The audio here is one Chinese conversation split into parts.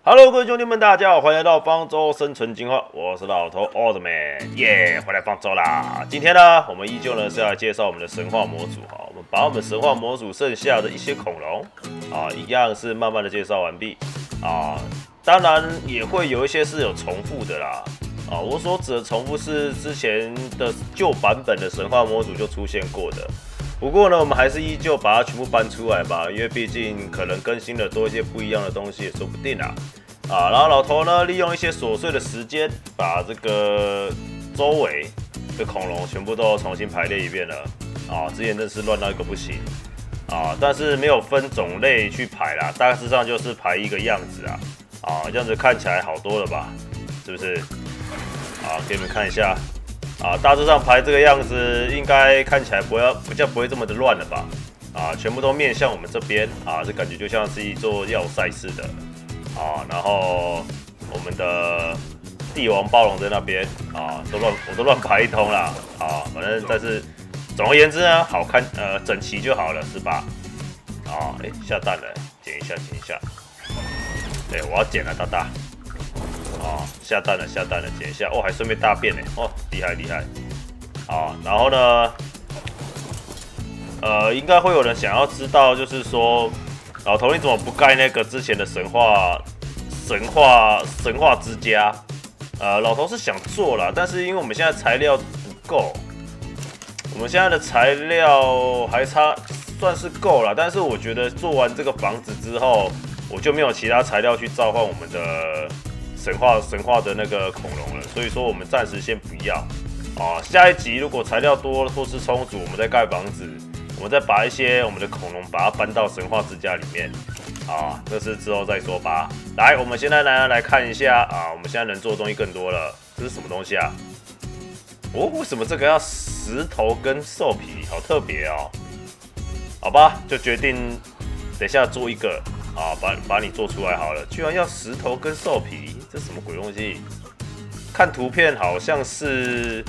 Hello， 各位兄弟们，大家好，欢迎来到方舟生存进化，我是老头 Oldman， 耶，回来方舟啦！今天呢，我们依旧呢是要介绍我们的神话模组哈，我们把我们神话模组剩下的一些恐龙啊，一样是慢慢的介绍完毕啊，当然也会有一些是有重复的啦啊，我所指的重复是之前的旧版本的神话模组就出现过的。不过呢，我们还是依旧把它全部搬出来吧，因为毕竟可能更新了多一些不一样的东西也说不定啊。然后老头呢，利用一些琐碎的时间，把这个周围的恐龙全部都重新排列一遍了。啊，之前真是乱到一个不行啊，但是没有分种类去排啦，大致上就是排一个样子啊。这样子看起来好多了吧？是不是？给你们看一下。大致上排这个样子，应该看起来比较不会这么的乱了吧？全部都面向我们这边这感觉就像是一座要塞似的然后我们的帝王暴龙在那边我都乱排一通啦反正但是总而言之呢，好看整齐就好了，是吧？下蛋了，剪一下，对，我要剪了，大大。下蛋了，剪一下哦，还顺便大便呢，哦，厉害！然后呢，应该会有人想要知道，就是说，老头你怎么不盖那个之前的神话之家？老头是想做啦，但是因为我们现在材料不够，我们现在的材料还算是够了，但是我觉得做完这个房子之后，我就没有其他材料去召唤我们的。神话的那个恐龙了，所以说我们暂时先不要下一集如果材料多或是充足，我们再盖房子，我们再把一些我们的恐龙把它搬到神话之家里面这是之后再说吧。来，我们现在来看一下我们现在能做的东西更多了。这是什么东西啊？为什么这个要石头跟兽皮？好特别哦。好吧，就决定等一下做一个。把你做出来好了，居然要石头跟兽皮，这什么鬼东西？看图片好像是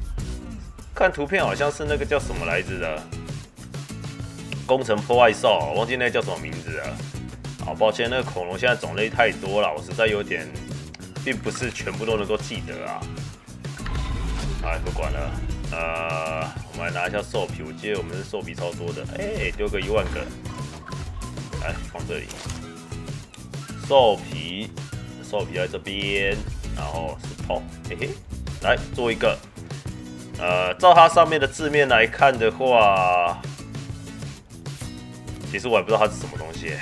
那个叫什么来着的？工程破坏兽，忘记那个叫什么名字了。好抱歉，那个恐龙现在种类太多了，我实在有点，并不是全部都能够记得啊。不管了，我们来拿一下兽皮，我记得我们是兽皮超多的，丢个10000个。来放这里，兽皮在这边，然后石头，来做一个。照它上面的字面来看的话，其实我也不知道它是什么东西。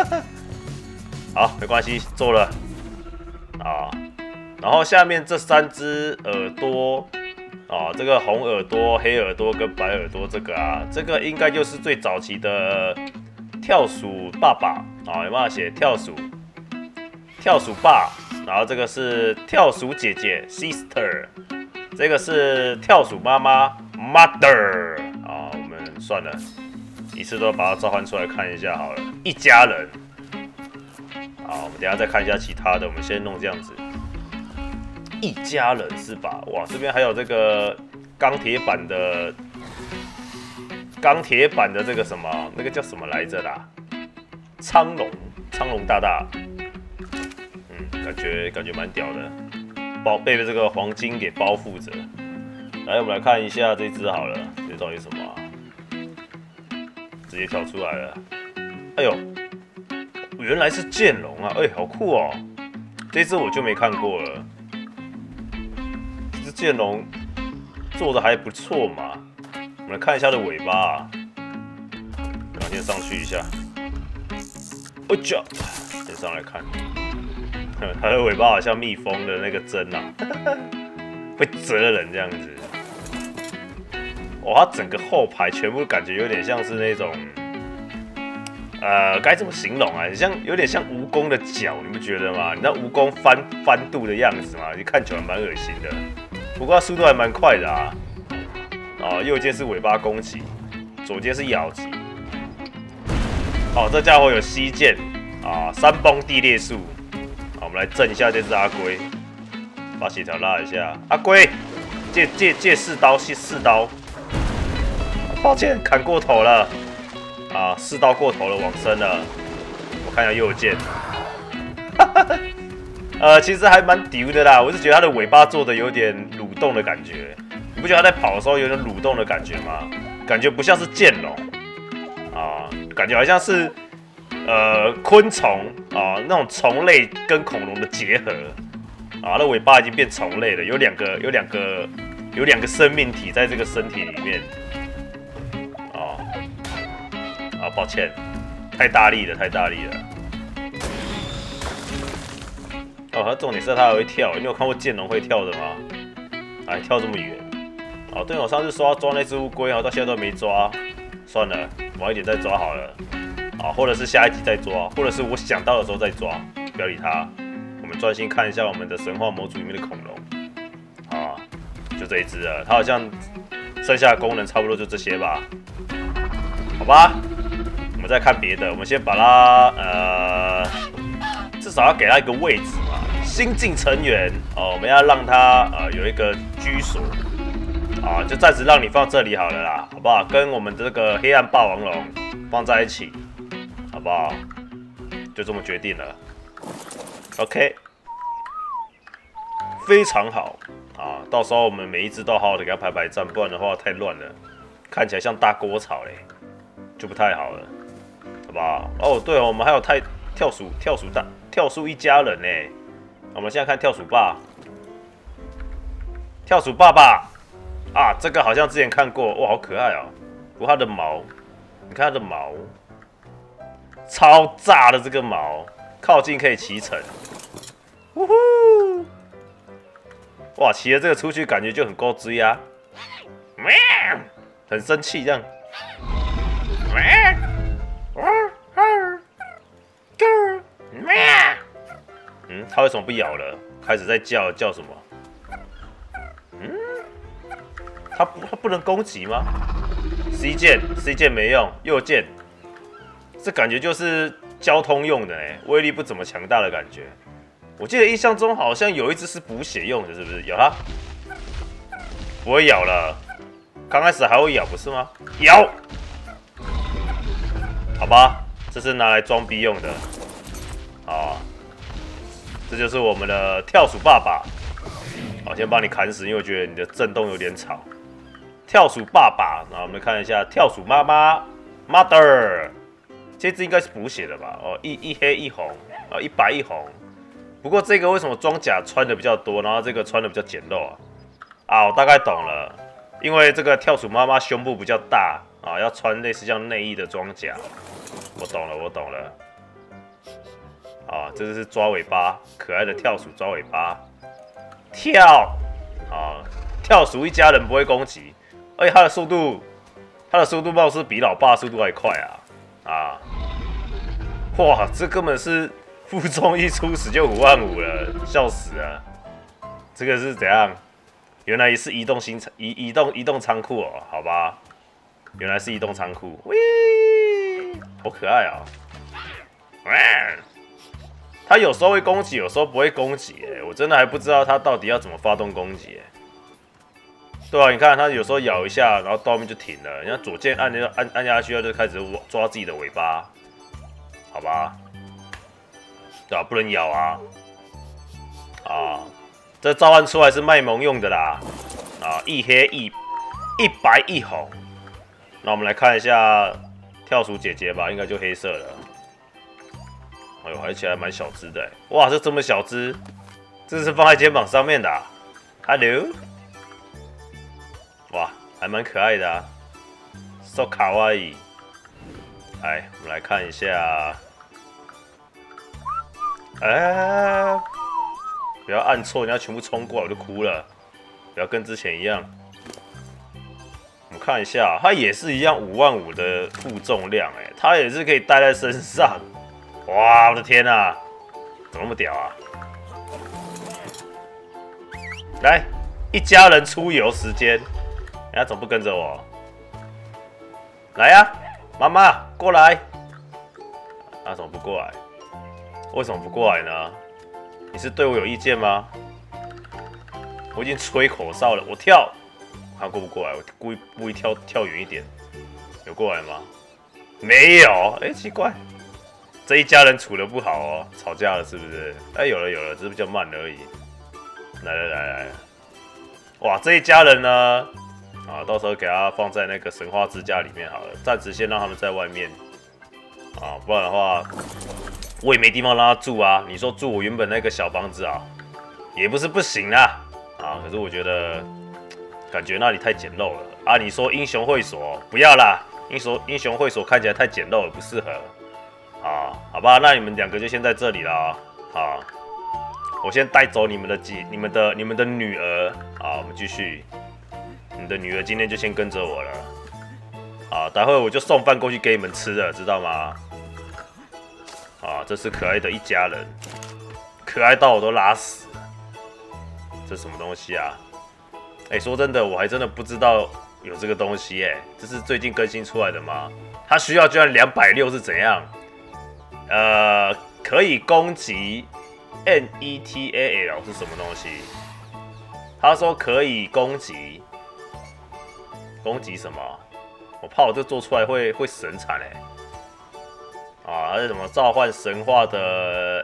好，没关系，做了然后下面这3只耳朵这个红耳朵、黑耳朵跟白耳朵，这个应该就是最早期的。跳鼠爸爸有没有写跳鼠爸？然后这个是跳鼠姐姐 sister， 这个是跳鼠妈妈 mother 我们算了，一次都把它召唤出来看一下好了，一家人。我们等一下再看一下其他的，我们先弄这样子，一家人是吧？哇，这边还有这个钢铁版的这个什么，那个叫什么来着啦？苍龙大大，感觉蛮屌的，被这个黄金给包覆着。来，我们来看一下这只好了，这到底什么直接跳出来了。哎呦，原来是剑龙啊！好酷哦！这只我就没看过了。这只剑龙做的还不错嘛。我们来看一下它的尾巴先上去一下。先上来看，它的尾巴好像蜜蜂的那个针会蛰人这样子。它整个后排全部感觉有点像是那种，该怎么形容啊？有点像蜈蚣的脚，你不觉得吗？你知道蜈蚣翻肚的样子吗？你看起来蛮恶心的，不过它速度还蛮快的右键是尾巴攻击，左键是咬击。这家伙有吸剑山崩地裂术。我们来震一下这只阿龟，把血条拉一下。阿龟，借4刀，抱歉，砍过头了，4刀过头了，往生了。我看一下右键， 其实还蛮丢的啦。我是觉得它的尾巴做的有点蠕动的感觉，你不觉得它在跑的时候有点蠕动的感觉吗？感觉不像是剑龙啊，感觉好像是昆虫啊，那种虫类跟恐龙的结合啊，那尾巴已经变虫类了，有两个生命体在这个身体里面。啊，抱歉，太大力了。哦，它重点是它还会跳，你有看过剑龙会跳的吗？哎，跳这么远。哦，对，我上次说要抓那只乌龟，到现在都没抓，算了，晚一点再抓好了。啊，或者是下一集再抓，或者是我想到的时候再抓，不要理它。我们专心看一下我们的神话模组里面的恐龙。啊，就这一只了，它好像剩下的功能差不多就这些吧。好吧，我们再看别的，我们先把它至少要给它一个位置嘛。新进成员哦，我们要让它有一个居所啊，就暂时让你放这里好了啦，好不好？跟我们这个黑暗霸王龙放在一起，好不好？就这么决定了。OK， 非常好啊！到时候我们每一只都好好的给它排站，不然的话太乱了，看起来像大锅炒嘞，就不太好了，好不好？哦，对哦，我们还有跳鼠一家人呢。我们现在看跳鼠爸啊，这个好像之前看过，哇，好可爱哦！不过它的毛，你看它的毛，超炸的这个毛，靠近可以骑乘，呜呼！哇，骑了这个出去感觉就很够追啊，很生气这样。它为什么不咬了？开始在叫什么？它不能攻击吗 ？C 键没用，右键，这感觉就是交通用的哎，威力不怎么强大的感觉。我记得印象中好像有一只是补血用的，是不是？咬它，不会咬了。刚开始还会咬，不是吗？咬，好吧，这是拿来装逼用的。啊，这就是我们的跳鼠爸爸。好，先帮你砍死，因为我觉得你的震动有点吵。跳鼠爸爸，然后我们看一下跳鼠妈妈 ，Mother， 这只应该是补血的吧？哦，一黑一红，一白一红。不过这个为什么装甲穿的比较多，然后这个穿的比较简陋啊？啊，我大概懂了，因为这个跳鼠妈妈胸部比较大啊，要穿类似像内衣的装甲。我懂了。啊，这是抓尾巴，可爱的跳鼠抓尾巴，跳啊！跳鼠一家人不会攻击，而且它的速度貌似比老爸速度还快啊！哇，这根本是负重一出始就55000了，笑死了！这个是怎样？原来是移动仓库哦，好吧，原来是移动仓库，喂，好可爱啊！它有时候会攻击，有时候不会攻击，我真的还不知道它到底要怎么发动攻击，对啊，你看它有时候咬一下，然后到后面就停了，你看左键按下去，它就开始抓自己的尾巴，好吧？对啊，不能咬啊！啊，这召唤出来是卖萌用的啦，啊，一黑一白一红。那我们来看一下跳鼠姐姐吧，应该就黑色的。哎呦，而且还蛮小只的，哇，这么小只，这是放在肩膀上面的，Hello， 哇，还蛮可爱的，so 卡哇伊。来，我们来看一下，不要按错，人家全部冲过来我就哭了，不要跟之前一样。我们看一下，它也是一样55000的负重量，它也是可以带在身上。哇，我的天啊，怎么那么屌啊！来，一家人出游时间，人家怎么不跟着我？来呀，妈妈过来！他怎么不过来？为什么不过来呢？你是对我有意见吗？我已经吹口哨了，我跳，看过不过来？我故意跳远一点，有过来吗？没有，奇怪。 这一家人处得不好哦，吵架了是不是？哎，有了，只是比较慢而已。来，哇，这一家人呢？啊，到时候给他放在那个神话之家里面好了，暂时先让他们在外面。啊，不然的话，我也没地方让他住啊。你说住我原本那个小房子啊，也不是不行啊。啊，可是我觉得感觉那里太简陋了啊。你说英雄会所不要啦，英雄会所看起来太简陋了，不适合。啊，好吧，那你们两个就先在这里啦。啊，我先带走你们的女儿啊，我们继续。你的女儿今天就先跟着我了。啊，待会我就送饭过去给你们吃了，知道吗？啊，这是可爱的一家人，可爱到我都拉屎了。这什么东西啊？哎，说真的，我还真的不知道有这个东西哎，这是最近更新出来的吗？它需要居然260是怎样？可以攻击 NETAL 是什么东西？他说可以攻击什么？我怕我这做出来会神惨哎！啊，还是什么召唤神话的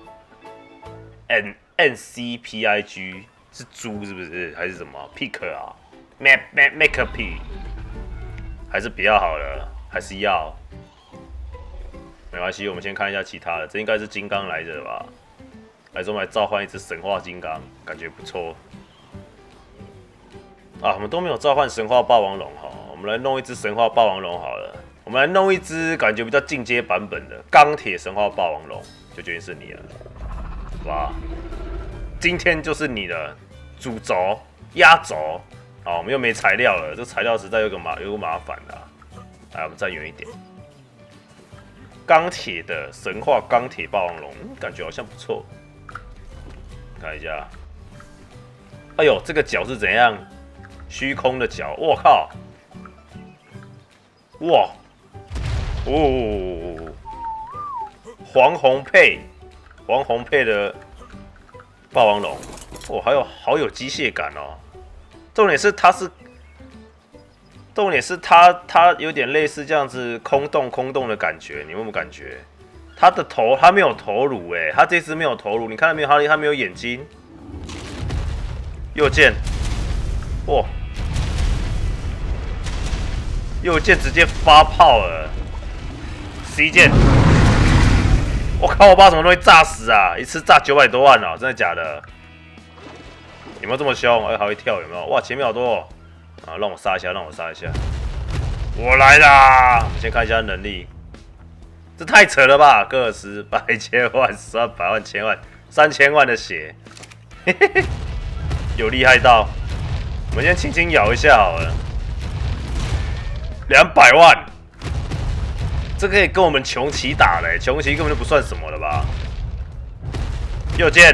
NCPIG 是猪是不是？还是什么 Pick 啊 ？Make a P 还是比较好了？还是要？没关系，我们先看一下其他的。这应该是金刚来着吧？还是我们来召唤一只神话金刚，感觉不错。啊，我们都没有召唤神话霸王龙哈，我们来弄一只神话霸王龙好了。我们来弄一只感觉比较进阶版本的钢铁神话霸王龙，就决定是你了，好吧？今天就是你的主轴压轴。好，我们又没材料了，这材料实在有个麻烦的、啊。来，我们站远一点。钢铁的神话钢铁霸王龙，感觉好像不错。看一下，哎呦，这个脚是怎样？虚空的脚，我靠！哇，哦，黄红配的霸王龙，哦，好有机械感哦。重点是它有点类似这样子空洞的感觉，你有没有感觉？它没有头颅哎，它这只没有头颅，你看到没有？它没有眼睛。右键，哇！右键直接发炮了 ，C 键，我靠！我把什么东西炸死啊？一次炸900多万哦，真的假的？有没有这么凶？哎，还会跳有没有？哇，前面好多哦！啊，让我杀一下，我来啦！我们先看一下能力，这太扯了吧！个十百千万100万千万3000万的血，嘿嘿嘿，有厉害到！我们先轻轻咬一下好了。200万，这可以跟我们穷奇打嘞，穷奇根本就不算什么了吧？右键，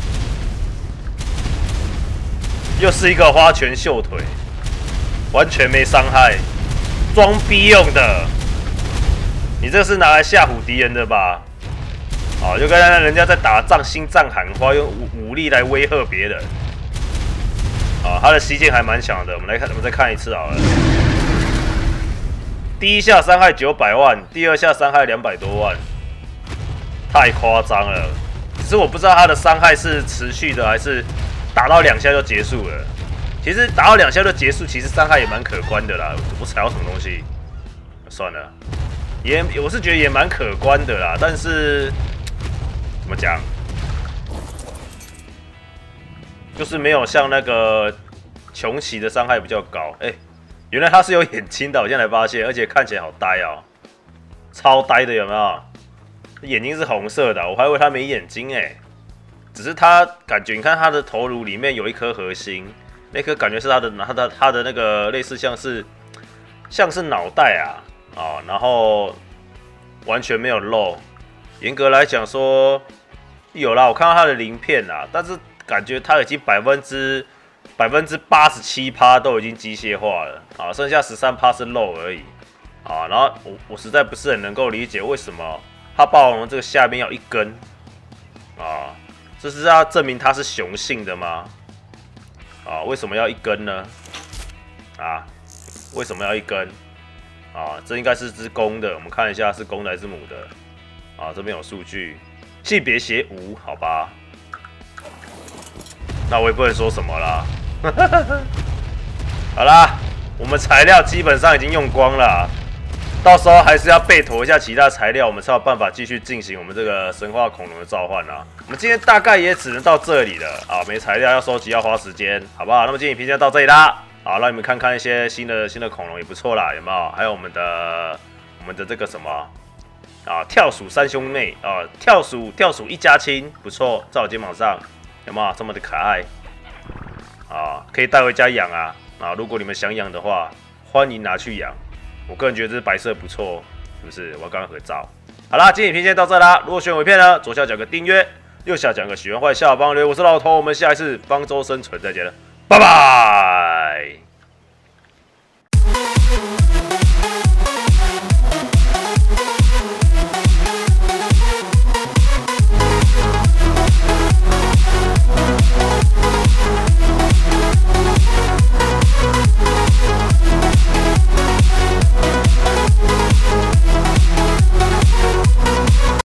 又是一个花拳绣腿，完全没伤害，装逼用的。你这是拿来吓唬敌人的吧？啊，就刚才人家在打仗，心脏喊话，用武力来威吓别人。啊，他的吸剑还蛮强的，我们再看一次好了。第一下伤害900万，第二下伤害200多万，太夸张了。只是我不知道他的伤害是持续的，还是打到2下就结束了。其实打到2下就结束，其实伤害也蛮可观的啦。我踩到什么东西？算了，我是觉得也蛮可观的啦。但是怎么讲，就是没有像那个穷奇的伤害比较高。哎。原来他是有眼睛的，我现在才发现，而且看起来好呆哦，超呆的，有没有？眼睛是红色的，我还以为他没眼睛哎。只是他感觉，你看他的头颅里面有一颗核心，那颗感觉是他的那个类似像是脑袋啊，然后完全没有肉。严格来讲说有啦，我看到他的鳞片啦，但是感觉他已经87%都已经机械化了啊，剩下13%是肉而已啊。然后我实在不是很能够理解为什么它霸王龙这个下面要一根啊，这是要证明它是雄性的吗？啊，为什么要一根呢？啊，为什么要一根？啊，这应该是只公的，我们看一下是公的还是母的。 啊，这边有数据，性别写无，好吧。那我也不能说什么啦。好啦，我们材料基本上已经用光了，到时候还是要备妥一下其他材料，我们才有办法继续进行我们这个神话恐龙的召唤啊。我们今天大概也只能到这里了啊，没材料要收集要花时间，好不好？那么今天影片就到这里啦，好，让你们看看一些新的恐龙也不错啦，有没有？还有我们的这个什么啊，跳鼠三兄妹啊，跳鼠一家亲，不错，在我肩膀上，有没有这么的可爱？啊，可以带回家养啊！啊，如果你们想养的话，欢迎拿去养。我个人觉得这白色不错，是不是？我刚刚合照。好啦，今天影片先到这啦。如果喜欢我影片呢，左下角有个订阅，右下角有个喜欢或者下方留言。我是老头，我们下一次方舟生存再见了，拜拜。